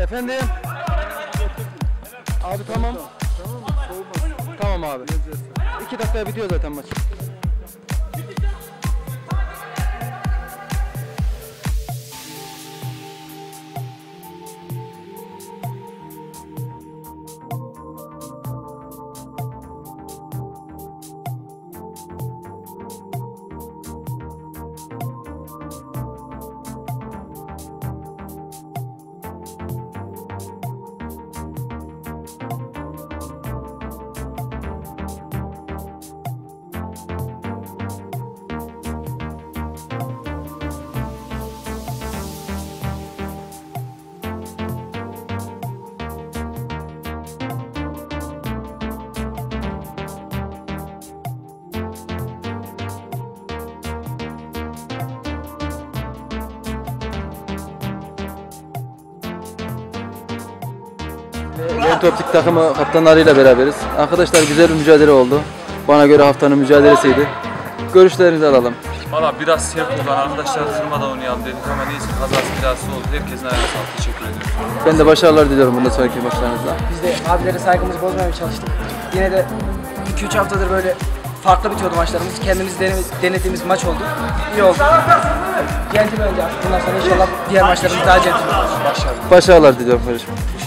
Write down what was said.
Efendim? Abi tamam. Tamam abi. 2 dakikaya bitiyor zaten maç. Genç Optik takımı kaptanlarıyla beraberiz. Arkadaşlar güzel bir mücadele oldu. Bana göre haftanın mücadelesiydi. Görüşlerinizi alalım. Valla biraz sert oldu. Arkadaşlar kırmadan oynayalım dedik ama neyse kazası bilası oldu. Herkesin ayağına sağlık. Teşekkür ediyorum. Ben de başarılar diliyorum bundan sonraki maçlarınızda. Biz de abilere saygımızı bozmamaya çalıştık. Yine de 2-3 haftadır böyle farklı bitiyordu maçlarımız. Kendimiz denediğimiz maç oldu. İyi oldu. Centilmence. Bundan sonra inşallah diğer maçlarımız daha centilmen olur. Başarılar diliyorum kardeşim.